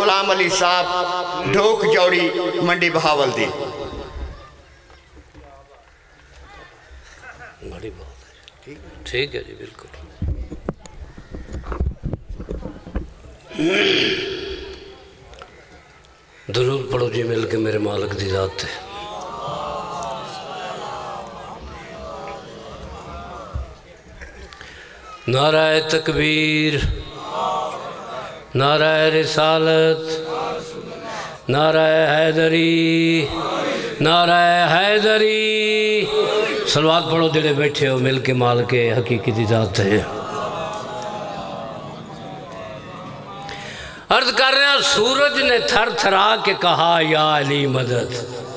غلام علی صاحب ڈھوک جوڑی منڈی بہاول دی بڑی بات ہے ٹھیک ہے جی بالکل درود پڑھو جی مل کے میرے مالک دی ذات ہے نعرہ تکبیر نعرہ رسالت نعرہ حیدری نعرہ حیدری صلوات پڑھو جڑے بیٹھے ہو مل کے مال کے حقیقی دی ذات ہے عرض کر رہے ہیں سورج نے تھر تھرا کے کہا یا علی مدد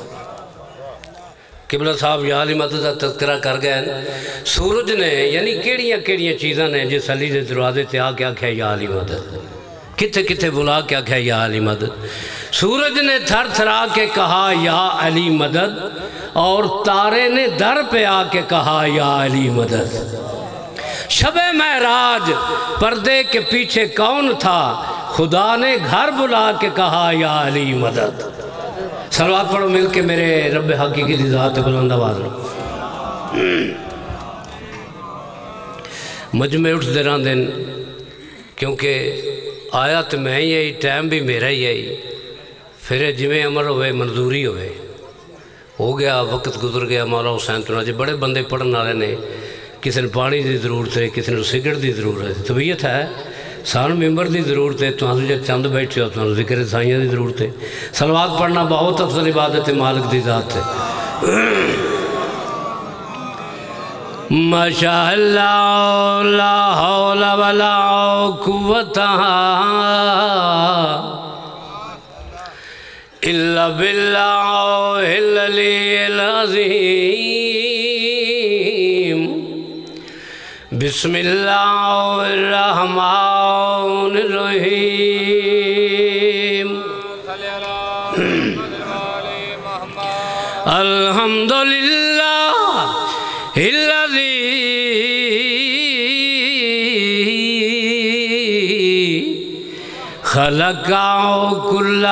قبلہ صاحب یا علی مدد کا تذکرہ کر گئے سورج نے یعنی کیڑیاں چیزاں نے جس علی دے دروازے تے آ کے آکھیا یا علی مدد کتھے بلا کے آکھیا یا علی مدد سورج نے تھر تھرا کے کہا یا علی مدد اور تارے نے در پہ آ کے کہا یا علی مدد شب معراج پردے کے پیچھے کون تھا خدا نے گھر بلا کے کہا یا علی مدد صلوات پڑھو مل کے میرے رب حقیقی دی ذات بلند آواز مجمع اٹھ دے رہاں دن کیونکہ آیا تو میں یہی ٹائم بھی میرا ہی ہے پھر جویں عمر ہوئے منظوری ہوئے ہو گیا وقت گزر گیا مولا حسین تو جی بڑے بندے پڑھن والے نے کسی نے پانی دی ضرورت ہے کسی نے سگرٹ دی ضرورت ہے طبیعت ہے سان ممبر دی ضرورت ہے تو جب چند بیٹھے ہو تو ذکر سائیاں دی ضرورت ہے صلوات پڑھنا بہت افضل عبادت ہے مالک دی ذات ہے ماشاء اللہ لا حول ولا قوت الا باللہ العلی العظیم بسم اللہ الرحمن الرحیم الحمدللہ الذی خلق کل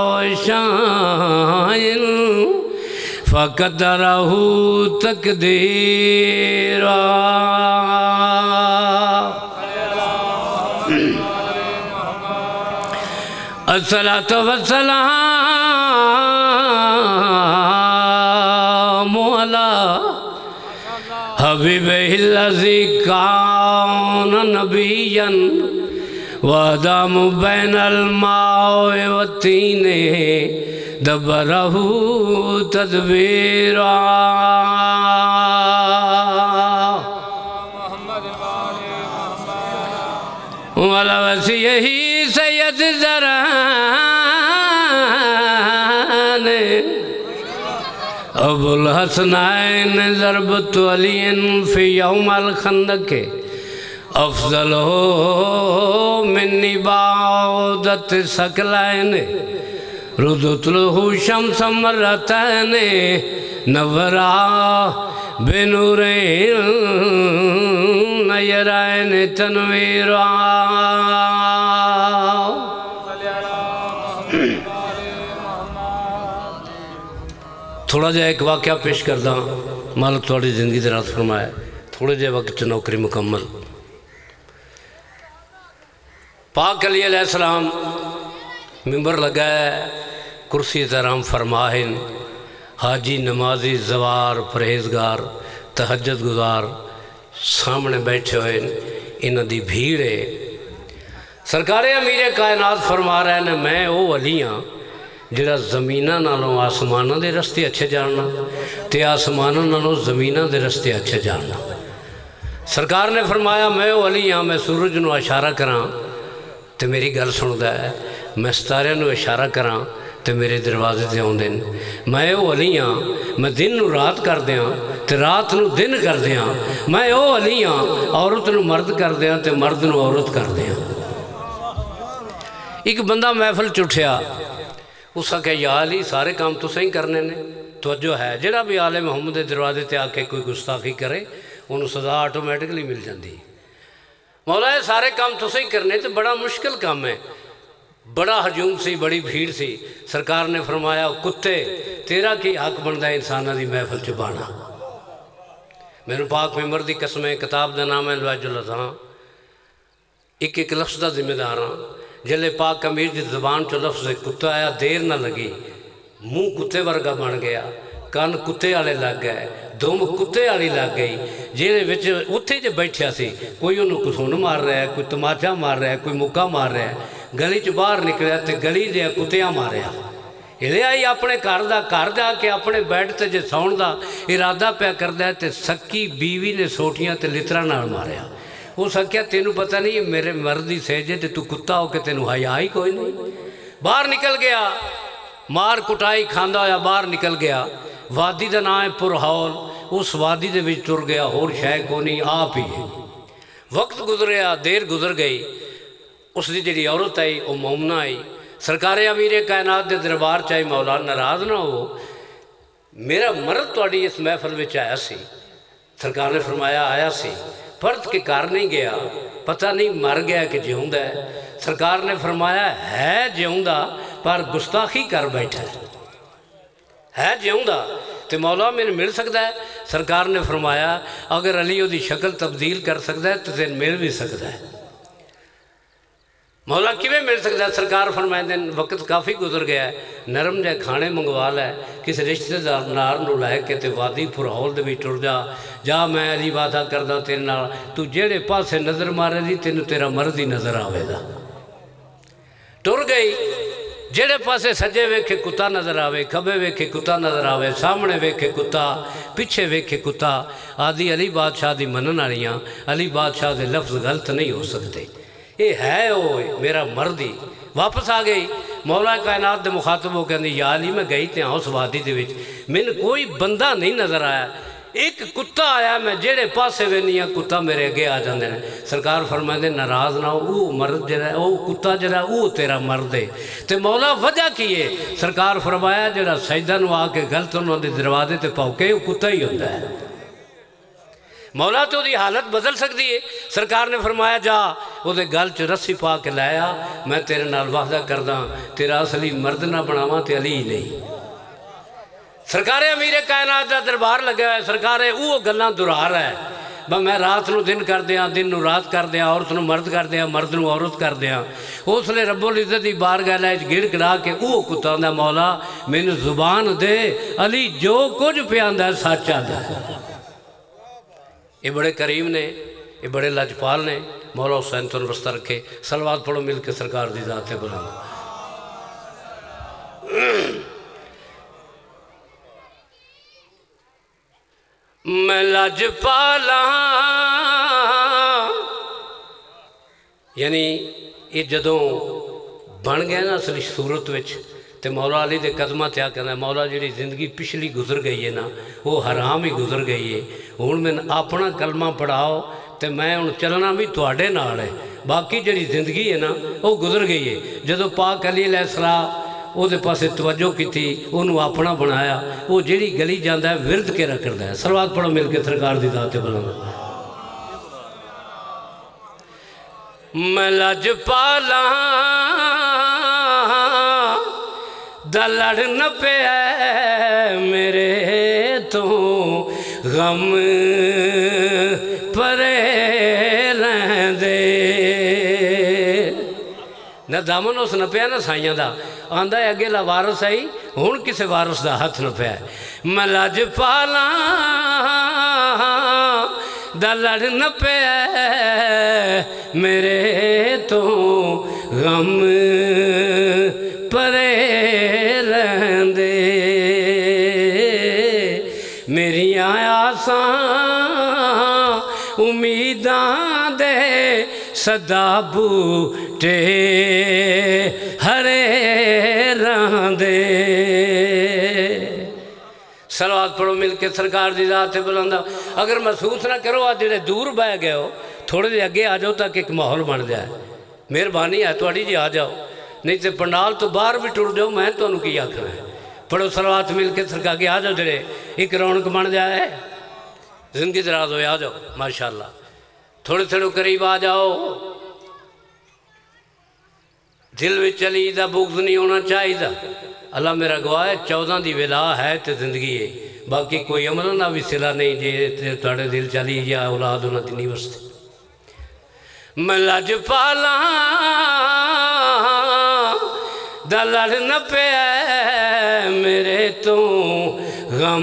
شیء فقدرہ تقدیرا الصلاۃ والسلام علی حبیبہ الذی کان نبیا وآدم بین الماء والطین دبرہ تدبیرا والا وسیعہ سید زران ابو الحسنین ضربت علی فی یوم الخندق افضل ہو من عبادت ثقلین ردت لہ شمس مرتین نورا بنورین نیرین تنویرا تھوڑا جا ایک واقعہ پیش کردہ مالک تھوڑی زندگی درات فرمائے تھوڑے جے وقت نوکری مکمل پاک علیہ السلام ممبر لگائے کرسی احترام فرماہن حاجی نمازی زوار پرہیزگار تہجد گزار سامنے بیٹھے ہوئے انہاں دی بھیڑے سرکار امیر کائنات فرما رہے ہیں میں او علی ہاں جڑا زمینہ نالوں آسمانہ دے رستے اچھے جاننا تے آسمانہ نالوں زمینہ دے رستے اچھے جاننا سرکار نے فرمایا میں او علی ہاں میں سورج نو اشارہ کراں تے میری گل سندا ہے میں ستارے نو اشارہ کراں تے میرے دروازے تے آن دن میں او علی ہاں میں دن نو رات کر دیاں تے رات نو دن کر دیاں میں او علی ہاں عورت نو مرد کر دیاں تے مرد نو عورت کر دیاں ایک بندہ محفل چٹھیا اس کا کہ یا علی سارے کام تو صحیح کرنے نے توجہ ہے جڑا بھی آل محمد دے دروازے تے آ کے کوئی گستاخی کرے انہوں سزا آٹومیٹکلی مل جاندی مولا ہے سارے کام تو صحیح کرنے تے بڑا مشکل کام ہے बड़ा हजूम सी, बड़ी भीड़ सी। सरकार ने फरमाया कुत्ते तेरा की हक बनता है इंसाना की महफिल च बाना। मैनू पाक मिंबर की कसम है, किताब का नाम है लवाजुल अज़ां, एक लफ्ज़ का जिम्मेदार हाँ। जल्ले पाक अमीर की ज़बान चो लफ्ज़ कुत्ता आया, देर ना लगी, मुँह कुत्ते वर्गा बन गया, कन कुत्ते वाले लग गए, दुम कुत्ते वाली लग गई। जिहदे उत्थे जे बैठा सी, कोई उन्होंने घसुन मार रहा है, कोई तमाचा मार रहा है, कोई मुक्का मार रहा है। गली च बाहर निकलिया तो गली दे कुत्तियां मारिया। हिलिया ही अपने घर का, घर जाके अपने बैड ते जे सौण का इरादा पिया करदा है तो सक्की बीवी ने सोटियां ते लितरा नाल मारिया। उस आख्या तेनू पता नहीं मेरे मर्द की सेज है, तू कुत्ता हो के तेनू हया ही कोई नहीं। बाहर निकल गया, मार कुटाई खांदा होया बाहर निकल गया। वादी का नाम है पुरहौल, उस वादी दे विच तुर गया, होर शै को नहीं, आप ही। वक्त गुजरिया, देर गुजर गई, उसकी जी औरत आई वो मोमना आई। सरकार अमीर कायनात के दरबार चाहे मौला नाराज़ ना हो, मेरा मर्द थोड़ी इस महफिल में आया सी। सरकार ने फरमाया आया सी, परत के घर नहीं गया, पता नहीं मर गया कि जिउंदा है। सरकार ने फरमाया है जिउंदा पर गुस्ताखी कर बैठा है जिउंदा तो मौला मैंने मिल सकता है। सरकार ने फरमाया अगर अली उसकी शक्ल तब्दील कर सकता है तो तेन मिल भी सकता है। मौला किवें मिल सकता है? सरकार फरमाते हैं वक्त काफ़ी गुजर गया है, नरम जै खाने मंगवा लै, किसी रिश्तेदार नार नूं लै के ते वादी फुरहौल दे विच टुर जा मैं अली वादा करदा तेरे नाल, तू जेड़े पासे नज़र मारे दी तेनू तेरा मर्द ही नज़र आवेगा। टुर गई, जेड़े पासे सज्जे वेखे कुत्ता नज़र आवे, खब्बे वेखे कुत्ता नज़र आवे, सामने वेखे कुत्ता, पिछे वेखे कुत्ता। आदि अली बादशाह दी मनन वालियां, अली बादशाह के लफ्ज़ गलत नहीं हो सकते, ये है वो मेरा मर्द ही। वापस आ गई, मौला कायनात दे मुखातब हो कहंदी या अली मैं गई तो उस वादी दे विच मैनूं कोई बंदा नहीं नज़र आया, एक कुत्ता आया, मैं जेड़े पासे वेनी हाँ कुत्ता मेरे अगे आ जाते हैं। सरकार फरमाते नाराज़ ना हो, वो मर्द जरा वो कुत्ता जरा वो तेरा मर्द है। तो मौला वजह की है? सरकार फरमाया जरा सजदा नूं आके गलत उन्होंने दरवाजे ते भौंके वो कुत्ता ही होता है। मौला तो उसकी हालत बदल सकती है। सरकार ने फरमाया जा उहदे गल च रस्सी पा के लाया, मैं तेरे नाल वादा करदा तेरा असली मर्द ना बनावा तो अली नहीं। सरकार अमीर कायनात का दरबार लग्या है, सरकार वो गल्लां दुहरा रहा है, मैं रात नूं दिन कर दियाँ, दिन नूं रात कर दियाँ, औरत नूं मर्द कर दियाँ, मर्द नूं औरत कर दियाँ। उसने रब्बुल इज़्ज़त की बारगाह गिड़ गिड़ा के वो कुत्ता आंदा मौला मैनूं जुबान दे, अली जो कुछ पिया आंदा सच आंदा। ये बड़े करीम ने, ये बड़े लजपाल ने। मौला हुसैन तुम बस्ता रखे। सलवात पढ़ो मिल के सरकार दी ज़ात बुलंद। मैं लजपाला यानी ये जदों बन गया ना असली सूरत विच ते मौला अली दे कदमां ते आ कहना मौला जी जिंदगी पिछली गुजर गई है ना वो हराम ही गुजर गई है, हुण मैनूं अपना कलमा पढ़ाओ तो मैं हुण चलना भी तुहाडे नाल है, बाकी जी जिंदगी है ना वो गुजर गई है। जदों पाक अली अलैहिस्सलाम वो पासे तवज्जो की, उन्होंने अपना बनाया, वो जी गली जाता है विरद के रखता है। सलवात पढ़ो मिल के सरकार की ज़ात बुलंद। मैं लजपाला दा लड़ न पे मेरे तो गम परे रहंदे न दामन उस न पिया ना साइया का आंदा है अगे ला वारस आई हुण किसी वारस का हथ न पिया। मैं लजपाला दा लड़ न पे मेरे तो गम परे रहंदे मेरियां आसां उम्मीदां दे सदा बूटे हरे रहंदे। सलवात पढ़ो मिल के सरकार की ज़ात बुलंद। अगर महसूस ना करो आज जेडे दूर बह गए हो थोड़े जे अगे आ जाओ तक एक माहौल बन जाए। मेहरबानी है थोड़ी जी आ जाओ, नहीं तो पंडाल तो बाहर भी टुर जाओ, मैं तुहानू की आखना है। पढ़ो सलवात मिल के सरकार के आ जाओ, जेडे एक रौनक बन जाए, जिंदगी दराज हो आ जाओ माशाअल्लाह। थोड़े थोड़े करीब आ जाओ, دل وچ علی دا بغض نہیں ہونا چاہیے اللہ میرا گواہ ہے 14 دی ولا ہے تے زندگی ہے باقی کوئی عمل نہ بھی صلہ نہیں جے تواڈے دل چلی یا اولاد انہاں دی نہیں وستے میں لج پالا دا لڑ نہ پیا میرے تو غم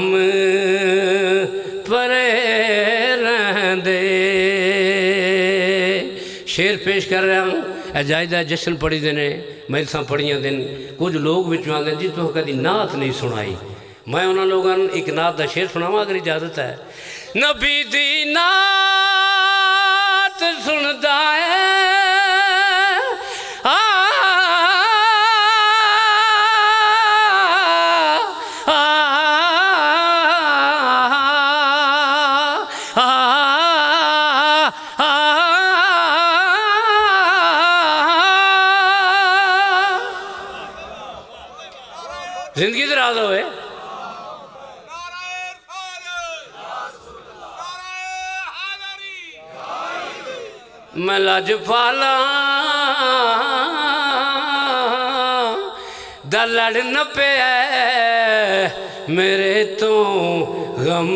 پرے رہندے شیر پیش کر رہا ہوں اجائدہ جشن پڑھی دینے مجلساں پڑھیاں دن کچھ لوگ بچوان دن جی تو کدی نعت نہیں سنائی میں انہاں لوگاں ایک نعت دا شیر سناواں اگر اجازت ہے نبی دی نعت سندا ہے زندگی دراز ہوئے میں لج پالا دا لڑ نہ پیا میرے تو غم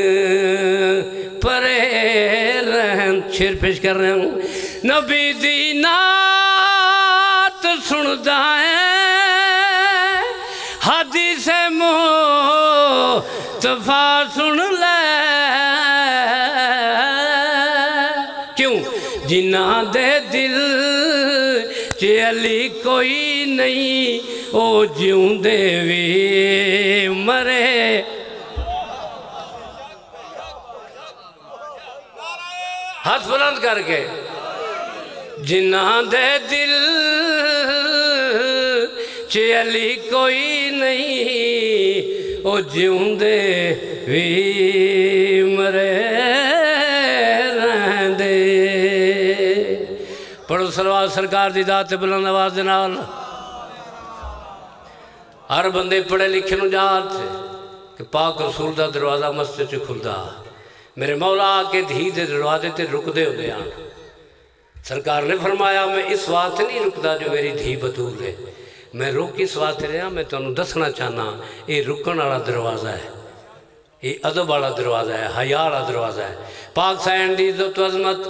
پرے رہن شیر پیش کر رہے ہوں نبی دی نعت سندا ہے حدیث مصطفیٰ سن لے کیوں جنہاں دے دل چے علی کوئی نہیں او جیوں دے وی مرے ہاتھ بلند کر کے جنہاں دے دل چے علی کوئی نہیں او جیوں دے وی مرے رہندے پڑھو صلوات سرکار دی ذات بلند آواز دے نال ہر بندے پڑھے لکھے نو جات کہ پاک رسول دا دروازہ مسجد چ کھلدا میرے مولا کے دھی دے دروازے تے رک دے ہوندے آن سرکار نے فرمایا میں اس واسطے نہیں رکدا جو میری دھی بطول ہے میں روک اس واسطے رہا میں تمہیں دسنا چاہنا یہ رکن والا دروازہ ہے یہ ادب والا دروازہ ہے حیا والا دروازہ ہے پاک سائن دی عزت و عظمت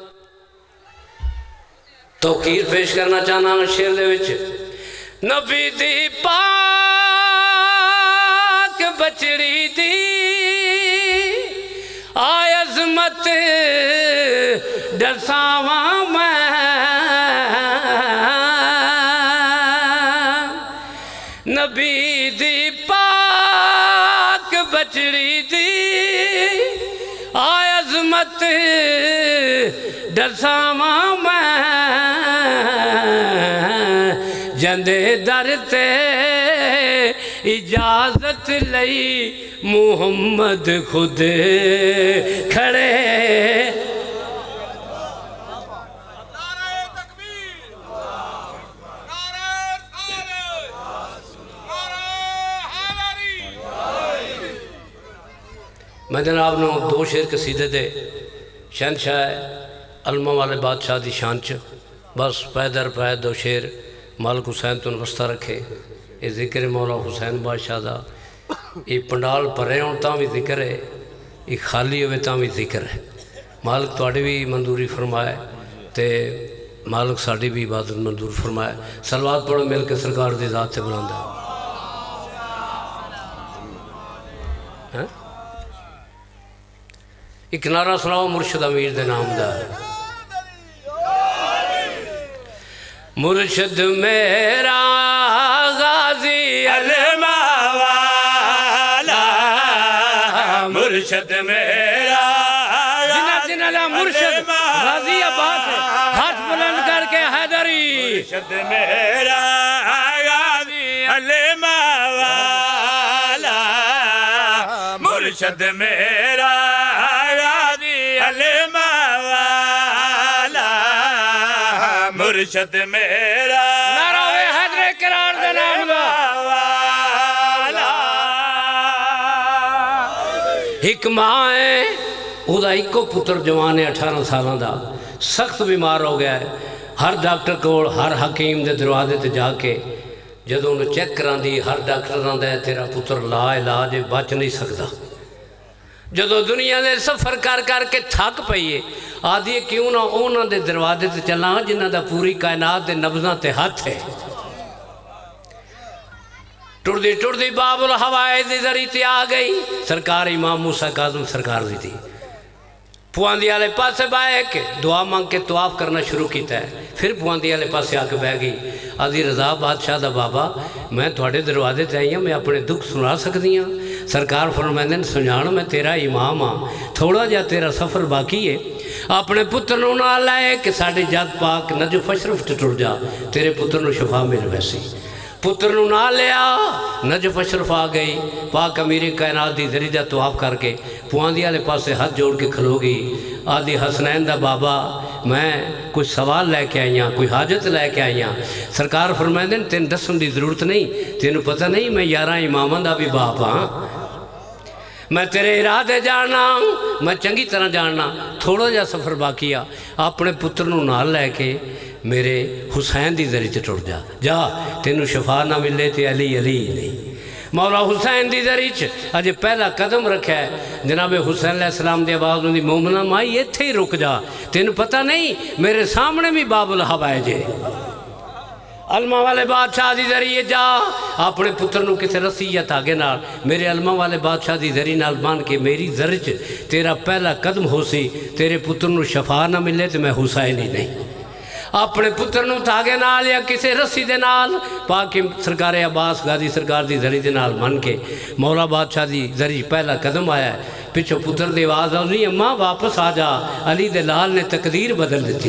توقیر پیش کرنا چاہنا شیر دے وچ نبی دی پاک بچڑی دی آئے عظمت ڈرساواں میں نبی دی پاک بچڑی دی آئے عظمت ڈرساواں میں جندے در تے اجازت لئی محمد خود کھڑے میں جناب نو دو شیر قصیدے دے شہنشاہ علمہ والے بادشاہ دی شان چ بس پے در پے دو شیر مالک حسین تو وسطہ رکھے یہ ذکر مولا حسین بادشاہ دا یہ پنڈال پرے ہوں تاں بھی ذکر ہے یہ خالی ہوئے تاں بھی ذکر ہے مالک تواڈی بھی منظوری فرمائے تے مالک ساڑی بھی عبادت منظور فرمائے صلوات پڑھو مل کے سرکار دی ذات سے بلندہ ایک نعرہ سناؤ مرشد امیر دے نام دا مرشد میرا غازی علمہ والا مرشد میرا جنہ لا مرشد غازی عباس ہے ہاتھ بلند کر کے حیدری مرشد میرا غازی علمہ والا مرشد میرا مرشد میرا نعرہ حیدر کرار دے نام والا حکمہ ہے او دا ایکو پتر جوان ہے 18 سالوں دا سخت بیمار ہو گیا ہے ہر ڈاکٹر کو ہر حکیم دے دروازے تے جا کے جدوں انہوں چیک کران دی ہر ڈاکٹر آندا ہے تیرا پتر لا علاج بچ نہیں سکتا جدوں دنیا دے سفر کر کر کے تھک پئیے آدھی کیوں نہ اونا دے دروازے تے چلاں جنہ دا پوری کائنات دے نبضاں تے ہاتھ ہے ٹردی باب الہوائے دی ذریعے تے آ گئی سرکار امام موسیٰ کاظم سرکار دی تھی پواندی والے پاسے بائے کہ دعا مانگ کے طواف کرنا شروع کیتا ہے پھر پواندی والے پاسے آ کے بہ گئی آدھی رضا بادشاہ دا بابا میں تھوڑے دروازے تے آئی ہوں میں اپنے دکھ سنا سکتی ہوں سرکار فرمائندے نے سنجان میں تیرا امام ہاں تھوڑا جا تیرا سفر باقی ہے اپنے پتر نو نہ لائے کہ ساڑھے جات پاک نجف اشرف ٹر جا تیرے پتر نو شفا مل ویسی پتر نو نہ لیا نجف اشرف آ گئی پاک امیر کائنات دی ذریعہ طواف کر کے پواندی والے پاسے ہاتھ جوڑ کے کھلو گئی آدھی حسنین دا بابا میں کوئی سوال لے کے آئی ہاں کوئی حاجت لے کے آئی ہاں سرکار فرمائندے نے تین دسن دی ضرورت نہیں تینوں پتہ نہیں میں 11 اماماں دا بھی باپ ہاں میں تیرے ارادے جاننا میں چنگی طرح جاننا تھوڑا جا سفر باقی اپنے پتر نو نال لے کے میرے حسین دی ذریعے ٹر جا تینوں شفا نہ ملے تے علی نہیں مولا حسین دی ذریعے اجے پہلا قدم رکھا ہے جناب حسین علیہ السلام دی آواز دی مومنہ مائی ایتھے ہی رک جا تینوں پتہ نہیں میرے سامنے بھی باب الہوائے جے علمہ والے بادشاہ دی ذریعے جا اپنے پتر نو کسے رسیت آگے نال میرے علمہ والے بادشاہ دی ذریعے نال مان کے میری ذریعے تیرا پہلا قدم ہو سی تیرے پتر نو شفا نہ ملے تو میں حسین ہی نہیں اپنے پتر نو تاگے نال یا کسے رسی دے نال پاک سرکار عباس غازی سرکار دی ذریعے دے نال من کے مولا بادشاہ دی ذریعے پہلا قدم آیا ہے پچھو پتر دے آواز آؤں اماں واپس آ جا علی دے لال نے تقدیر بدل دیتی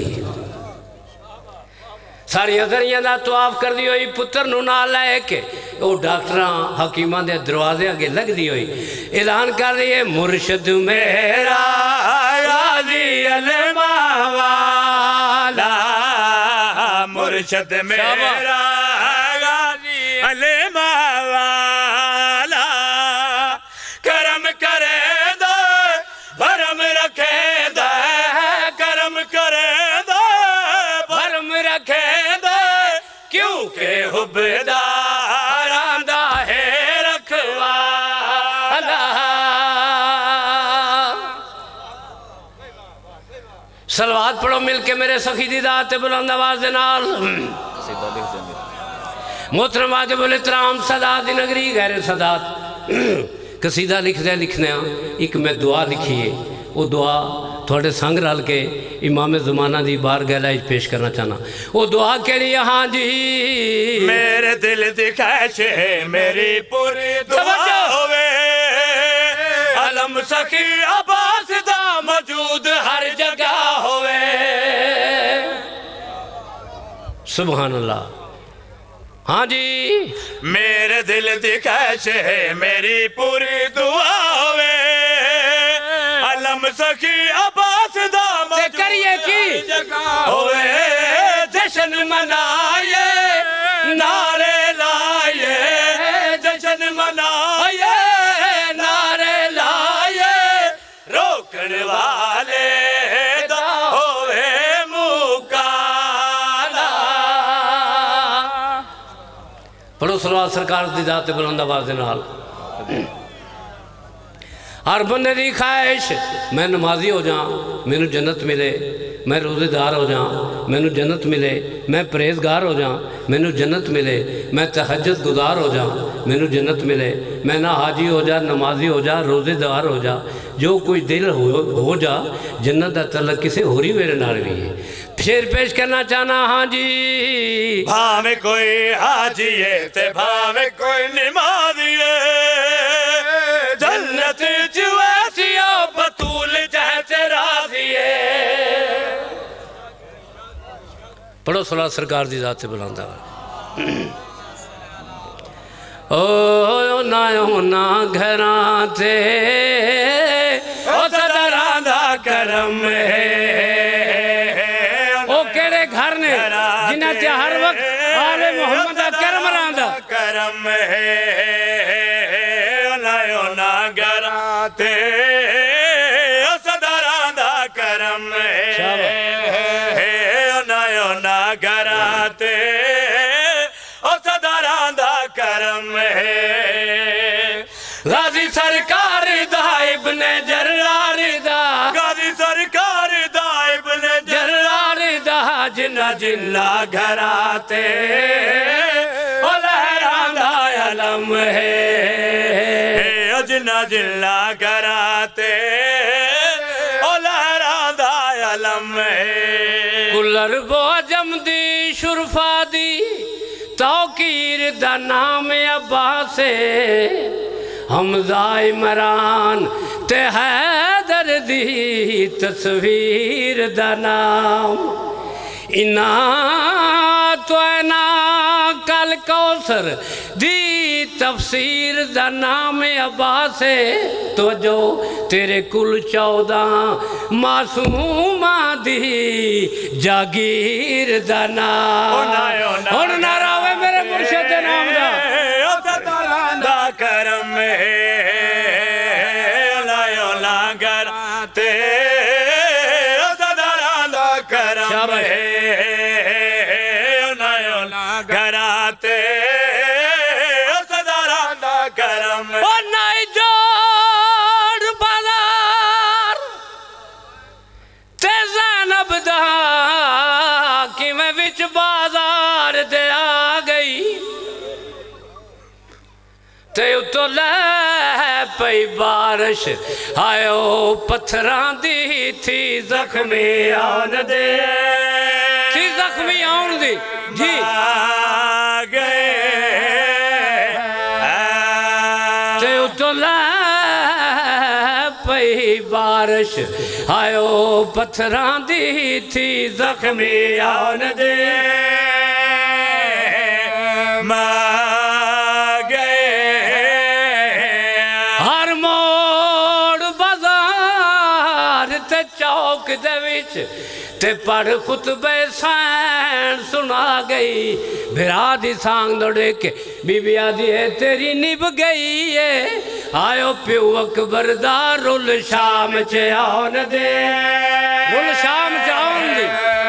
ساری ذریعہ دا طواف کر دی ہوئی پتر نو نال لائے کہ وہ ڈاکٹراں حکیمان دے دروازے آگے لگ دی ہوئی اعلان کر دیئے مرشد میرا غازی علمہ والا مرشد میرا غازی علمہ والا کرم کرے دے بھرم رکھے دے کرم کرے دے بھرم رکھے دے کیونکہ حبدار آندہ ہے رکھوالا صلوات پڑھو مل کے میرے سخی دی ذات بلند آواز نال محترم واجب الاحترام سادات دی نگری غیر سادات قصیدہ لکھ دے لکھنے ایک میں دعا لکھیے وہ دعا تھوڑے سنگ رل کے امام زمانہ دی بار گہلائی پیش کرنا چاہنا وہ دعا کے لیے ہاں جی میرے دل دی خواہش ہے میری پوری دعا ہوئے علم سخی عباس دا موجود ہر جگہ ہوئے سبحان اللہ ہاں جی میرے دل دی خواہش ہے میری پوری دعا ہوئے علم سخی عباس دا موجود ہر جگہ ہوئے جشن منائے نعرے لائے جشن منائے نعرے لائے روکن والے دا ہوئے مکالا پڑھو صلوات سرکار دی ذات بلند آواز نال ہر بندے دی خواہش میں نمازی ہو جاؤں میں نو جنت ملے میں روزے دار ہو جاؤں میں نو جنت ملے میں پریزگار ہو جاؤں میں نو جنت ملے میں تہجد گزار ہو جاؤں میں نو جنت ملے میں نہ حاجی ہو جا نمازی ہو جا روزے دار ہو جا جو کوئی دل ہو جا جنت دا تعلق کسے ہو رہی میرے نال بھی ہے شیر پیش کرنا چاہنا ہاں جی بھاوے کوئی حاجی ہے تے بھاوے کوئی نمازی ہے جنت جویسیہ بطول جہت راضی ہے پڑھو صلوات سرکار دی ذات بلند او نا گھراں تے او صدراں دا کرم ہے او کیڑے گھر نے جنہاں چا ہر وقت آل محمد دا کرم رہندا کرم ہے نا گھراں تے او صدراں دا کرم ہے نا کرم ہے غازی سرکار دا ابن جرار دا غازی سرکار دا ابن جرار دا جنہ جنہ گھراتے او لہران دا علم ہے جنہ جنہ گھراتے او لہران دا علم ہے کلر بو جم دی شرفا دی توقیر دا نام عباس حمزہ عمران تے حیدر دی تصویر دا نام انا تو اینا کل کوثر دی تفسیر دا نام عباس تو جو تیرے کل 14 معصومہ دی جاگیر دا نام اور ناراوے میرے مرشد نام دا دا کرم ہے لائیو لانگر تے صدران دا کرم ہے لائیو لانگر تے صدران دا کرم ہے اور نائی جوڑ بازار تے زینب دا کی میں وچ بازار دے آ گئی تے اتو لے پئی بارش آئیو پتھران دی تھی زخمی آن دے تھی زخمی آن دی جی گئے تے اتو لے پئی بارش آئیو پتھران دی تھی زخمی آن دے چوک دے وچ تے پڑھ خطبے سین سنا گئی بھرا دی سانگ دوڑے کے بی بی آدھی ہے تیری نب گئی ہے آئیو پیو اکبر دا رول شام چے آن دے رول شام چے آن دے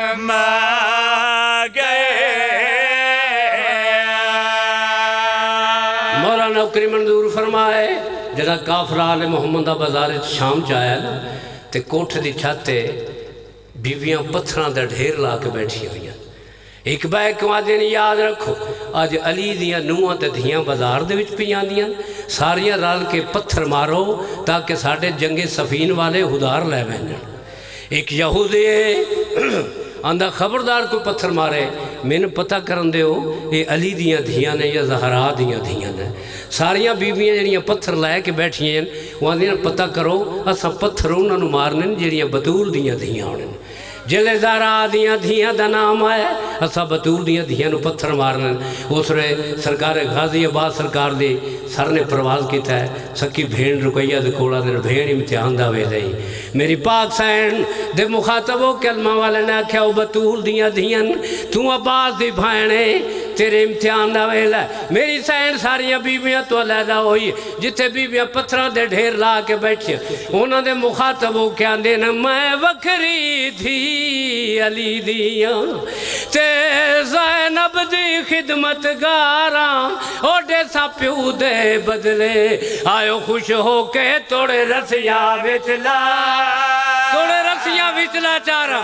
مولانا نوکری منظور فرمائے جدا کافر آل محمدہ بازار شام چاہیا نا تے کوٹھ دی چھاتے بیویاں پتھراں دا ڈھیر لا کے بیٹھی ہوئی ہیں ایک بیک وادین یاد رکھو آج علی دیاں نوہاں تے دھیاں بازار دے وچ پیاں دیاں ساریاں رال کے پتھر مارو تاکہ ساڑھے جنگ سفین والے ہدار لے بہنن ایک یہودی آندہ خبردار کوئی پتھر مارے میں نے پتہ کرن دے ہو یہ علی دیاں دھیاں نے یا زہرا دیاں دھیاں نے ساریاں بیویاں جڑیاں پتھر لائے کے بیٹھی ہیں وہاں دیاں پتہ کرو اسا پتھر انہاں نو مارنن جڑیاں بطول دیاں دھیاں ہونے جلے زہرا دیاں دھیاں دا نام آیا اسا بطول دیاں دھیاں نو پتھر مارنن اس رہے سرکار غازی عباس سرکار دی سر نے پرواز کیتا ہے سکی بھین رکیہ دے کوڑا دے بھین امتحان دا وے دے میری پاک سین دے مخاطبوں کلمہ والے نے کیا بطول دیاں دھیاں تو عباس دی بھائنے تیرے امتحان دا ویلا میری سین ساریاں بیویاں تو علیحدہ ہوئی جتے بیویاں پتھران دے ڈھیر لا کے بیٹھی انہوں نے مخاطبوں کیا دینا میں وکری تھی علی دیاں تے زینب دی خدمت گاراں اوڈے سا پیو دے بدلے آئیو خوش ہو کے توڑے رسیاں وچلا توڑے رسیاں وچلا چارا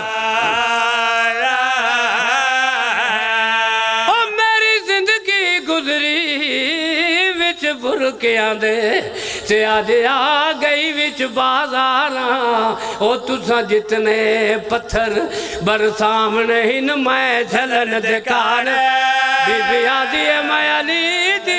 برکیاں دے تے آج آ گئی وچ بازاراں او تُساں جتنے پتھر برسامنے ہن میں جھلن دکان بی بی آدھی ہے میں علی دی